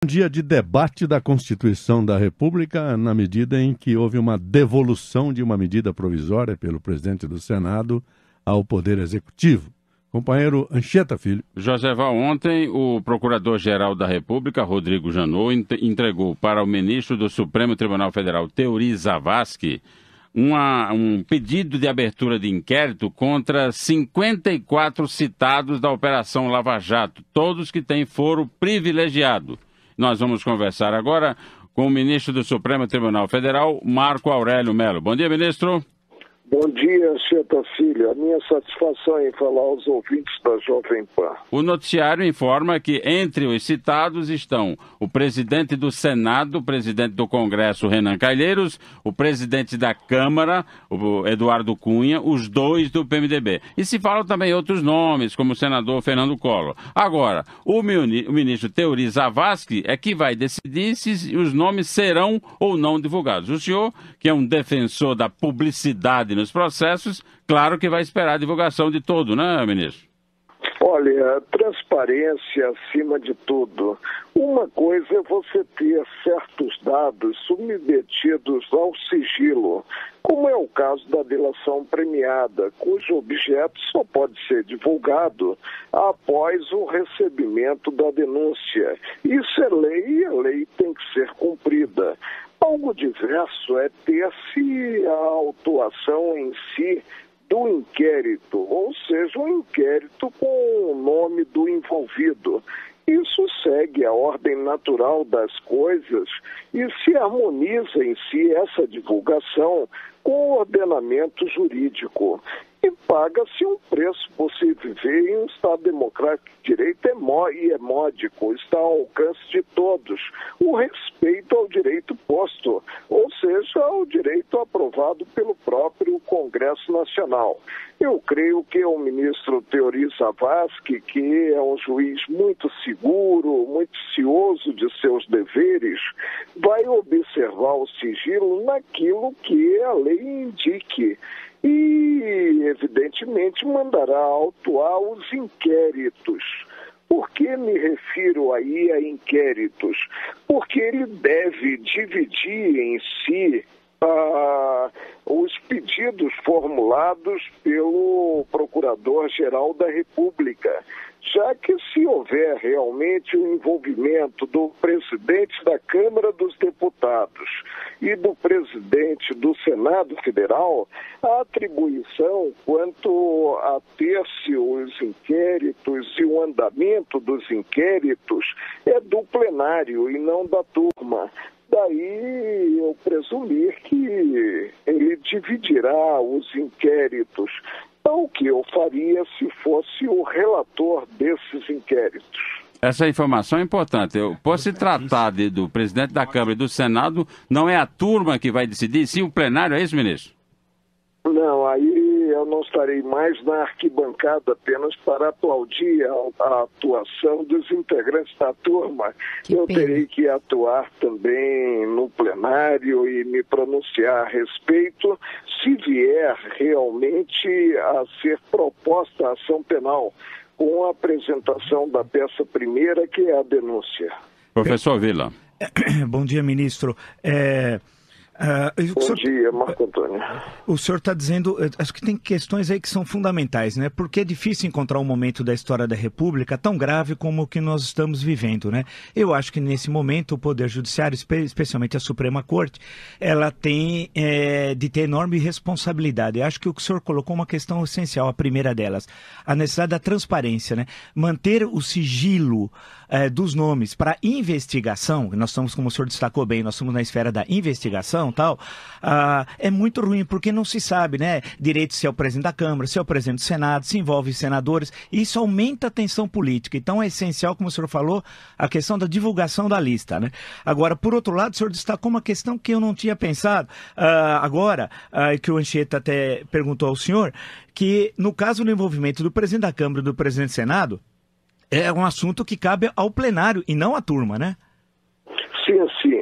Dia de debate da Constituição da República, na medida em que houve uma devolução de uma medida provisória pelo presidente do Senado ao Poder Executivo. Companheiro Anchieta Filho. José Val, ontem o Procurador-Geral da República, Rodrigo Janot, entregou para o ministro do Supremo Tribunal Federal, Teori Zavascki, um pedido de abertura de inquérito contra 54 citados da Operação Lava Jato, todos que têm foro privilegiado. Nós vamos conversar agora com o ministro do Supremo Tribunal Federal, Marco Aurélio Mello. Bom dia, ministro. Bom dia, Anchieta Filho. A minha satisfação em falar aos ouvintes da Jovem Pan. O noticiário informa que entre os citados estão o presidente do Senado, o presidente do Congresso, Renan Calheiros, o presidente da Câmara, o Eduardo Cunha, os dois do PMDB. E se falam também outros nomes, como o senador Fernando Collor. Agora, o ministro Teori Zavascki é que vai decidir se os nomes serão ou não divulgados. O senhor, que é um defensor da publicidade nos processos, claro que vai esperar a divulgação de todo, né, ministro? Olha, transparência acima de tudo. Uma coisa é você ter certos dados submetidos ao sigilo, como é o caso da delação premiada, cujo objeto só pode ser divulgado após o recebimento da denúncia. Isso é lei e a lei tem que ser cumprida. Algo diverso é ter-se a autuação em si do inquérito, ou seja, um inquérito com o nome do envolvido. Isso segue a ordem natural das coisas e se harmoniza em si essa divulgação com o ordenamento jurídico. E paga-se um preço por se viver em um Estado democrático de direito e é módico, está ao alcance de todos. O respeito ao direito posto, ou seja, ao direito aprovado pelo próprio Congresso Nacional. Eu creio que o ministro Teori Zavascki, que é um juiz muito seguro, muito cioso de seus deveres, vai observar o sigilo naquilo que a lei indique. E, evidentemente, mandará autuar os inquéritos. Por que me refiro aí a inquéritos? Porque ele deve dividir em si os pedidos formulados pelo Procurador-Geral da República, já que se houver realmente o envolvimento do presidente da Câmara dos Deputados e do presidente do Senado Federal, a atribuição quanto a ter-se os inquéritos e o andamento dos inquéritos é do plenário e não da turma. Daí eu presumir que ele dividirá os inquéritos. Então, o que eu faria se fosse o relator desses inquéritos? Essa informação é importante. Por se tratar do presidente da Câmara e do Senado, não é a turma que vai decidir, sim o plenário, é isso, ministro? Não, aí eu não estarei mais na arquibancada apenas para aplaudir a atuação dos integrantes da turma. Eu terei que atuar também no plenário e me pronunciar a respeito se vier realmente a ser proposta a ação penal com a apresentação da peça primeira, que é a denúncia. Professor Vila. Bom dia, ministro. Bom dia, Marco Antônio. O senhor está dizendo, acho que tem questões aí que são fundamentais, né? Porque é difícil encontrar um momento da história da República tão grave como o que nós estamos vivendo, né? Eu acho que nesse momento o Poder Judiciário, especialmente a Suprema Corte, ela tem de ter enorme responsabilidade. Eu acho que o senhor colocou uma questão essencial, a primeira delas, a necessidade da transparência, né? Manter o sigilo dos nomes para investigação, nós estamos, como o senhor destacou bem, nós estamos na esfera da investigação, tal, é muito ruim, porque não se sabe, né, direito se é o presidente da Câmara, se é o presidente do Senado, se envolve senadores, e isso aumenta a tensão política. Então é essencial, como o senhor falou, a questão da divulgação da lista, né? Agora, por outro lado, o senhor destacou uma questão que eu não tinha pensado, que o Anchieta até perguntou ao senhor, que no caso do envolvimento do presidente da Câmara e do presidente do Senado, é um assunto que cabe ao plenário e não à turma, né? Sim, sim.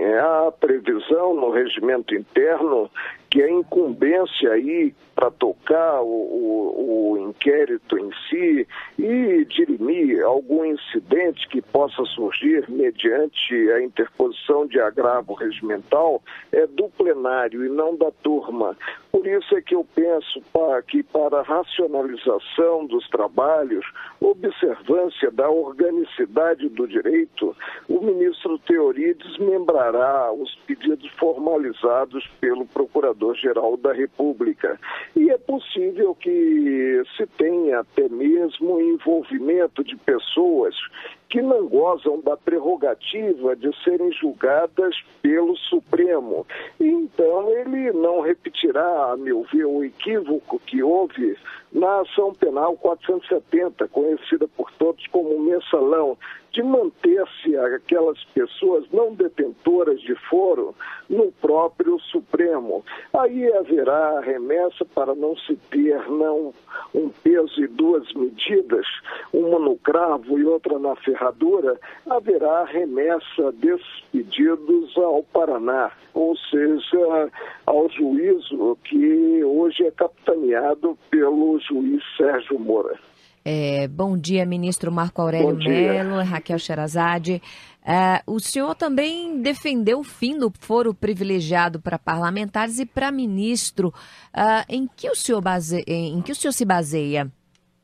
há previsão no regimento interno que a incumbência aí para tocar o inquérito em si e dirimir algum incidente que possa surgir mediante a interposição de agravo regimental é do plenário e não da turma. Por isso é que eu penso que para a racionalização dos trabalhos, observância da organicidade do direito, o ministro Theori desmembrará os pedidos formalizados pelo Procurador-Geral da República. E é possível que se tenha até mesmo envolvimento de pessoas que não gozam da prerrogativa de serem julgadas pelo Supremo. Então, ele não repetirá, a meu ver, o equívoco que houve na ação penal 470, conhecida por todos como mensalão, de manter-se aquelas pessoas não detentoras de foro no próprio Supremo. Aí haverá remessa para não se ter um peso e duas medidas, uma no cravo e outra na ferradura, haverá remessa desses pedidos ao Paraná, ou seja, ao juízo que hoje é capitaneado pelo juiz Sérgio Moura. Bom dia, ministro Marco Aurélio Mello, Raquel Sherazade. O senhor também defendeu o fim do foro privilegiado para parlamentares e para ministro. Em que o senhor se baseia?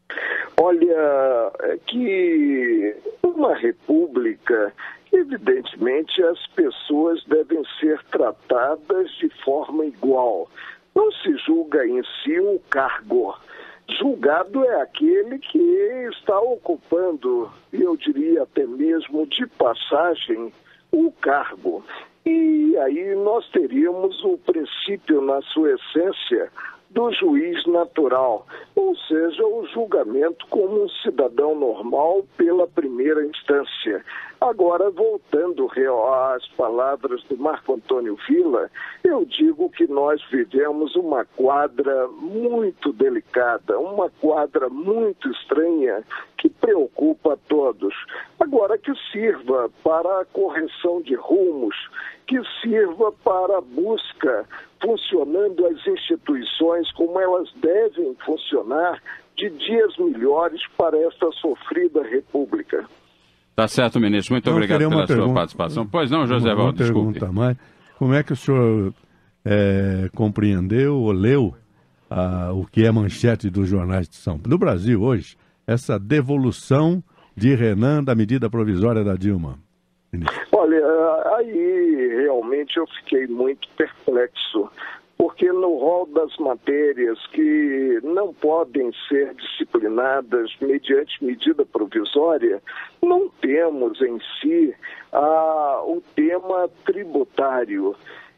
Olha, que uma república, evidentemente, as pessoas devem ser tratadas de forma igual. Não se julga em si um cargo. Julgado é aquele que está ocupando, eu diria até mesmo de passagem, o cargo. E aí nós teríamos o princípio, na sua essência, do juiz natural, ou seja, o julgamento como um cidadão normal pela primeira instância. Agora, voltando às palavras do Marco Antônio Villa, eu digo que nós vivemos uma quadra muito delicada, uma quadra muito estranha que preocupa a todos. Agora, que sirva para a correção de rumos, que sirva para a busca, funcionando as instituições como elas devem funcionar, de dias melhores para esta sofrida república. Tá certo, ministro. Muito obrigado pela sua participação. Pois não, José Valdo, desculpe. Mas como é que o senhor compreendeu ou leu o que é manchete dos jornais de São Paulo? No Brasil, hoje, essa devolução de Renan da medida provisória da Dilma. Olha, aí realmente eu fiquei muito perplexo, porque no rol das matérias que não podem ser disciplinadas mediante medida provisória, não temos em si o tema tributário.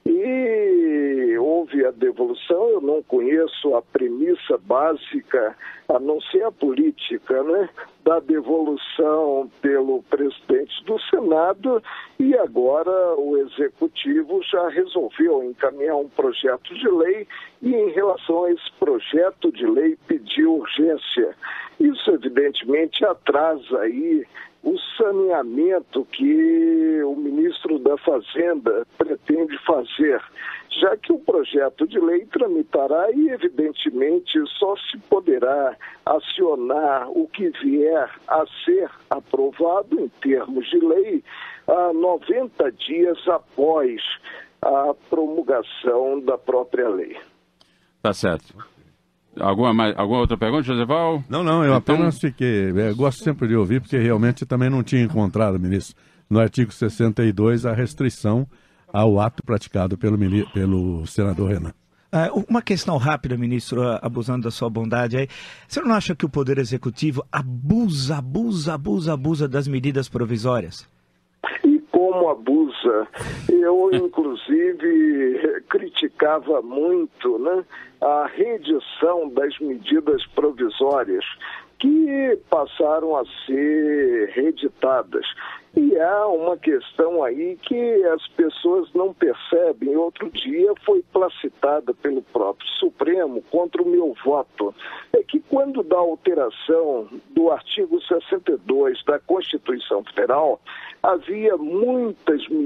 E houve a devolução, eu não conheço a premissa básica, a não ser a política, né, da devolução pelo presidente do Senado, e agora o Executivo já resolveu encaminhar um projeto de lei e, em relação a esse projeto de lei, pediu urgência. Isso, evidentemente, atrasa aí o saneamento que o ministro da Fazenda pretende fazer, já que o projeto de lei tramitará e, evidentemente, só se poderá acionar o que vier a ser aprovado em termos de lei 90 dias após a promulgação da própria lei. Tá certo. Alguma outra pergunta, José Val? Não, eu apenas fiquei... Eu gosto sempre de ouvir, porque realmente também não tinha encontrado, ministro, no artigo 62, a restrição ao ato praticado pelo senador Renan. Uma questão rápida, ministro, abusando da sua bondade aí. O senhor não acha que o Poder Executivo abusa das medidas provisórias? E como abusa? Eu, inclusive, criticava muito, né, a reedição das medidas provisórias que passaram a ser reeditadas. E há uma questão aí que as pessoas não percebem. Outro dia foi placitada pelo próprio Supremo contra o meu voto. É que quando da alteração do artigo 62 da Constituição Federal, havia muitas medidas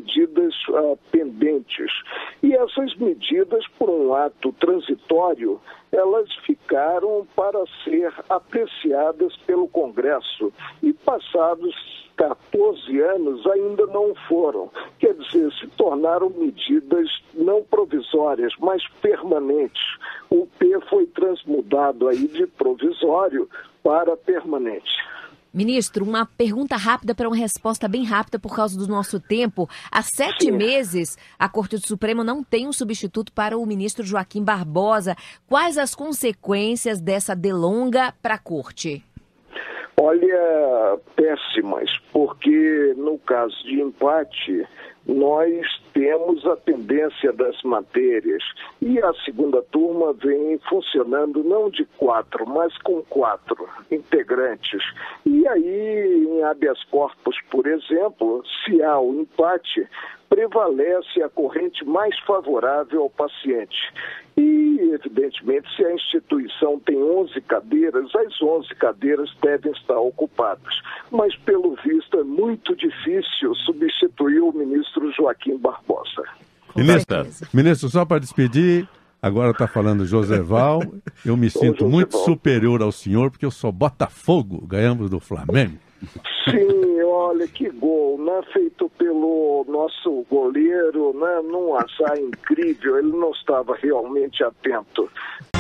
medidas pendentes. E essas medidas, por um ato transitório, elas ficaram para ser apreciadas pelo Congresso e passados 14 anos ainda não foram. Quer dizer, se tornaram medidas não provisórias, mas permanentes. O P foi transmudado aí de provisório para permanente. Ministro, uma pergunta rápida para uma resposta bem rápida por causa do nosso tempo. Há 7 meses, a Corte Suprema não tem um substituto para o ministro Joaquim Barbosa. Quais as consequências dessa delonga para a Corte? Olha, péssimas, porque no caso de empate, nós temos a pendência das matérias e a segunda turma vem funcionando não de 4, mas com 4 integrantes. E aí, em habeas corpus, por exemplo, se há o empate, prevalece a corrente mais favorável ao paciente. E, evidentemente, se a instituição tem 11 cadeiras, as 11 cadeiras devem estar ocupadas. Mas, pelo visto, é muito difícil substituir o ministro Joaquim Barbosa. Ministro, só para despedir, agora está falando Joseval, eu me sinto muito superior ao senhor, porque eu sou Botafogo, ganhamos do Flamengo. Sim, olha que gol, né? Feito pelo nosso goleiro, né? Num azar incrível, ele não estava realmente atento.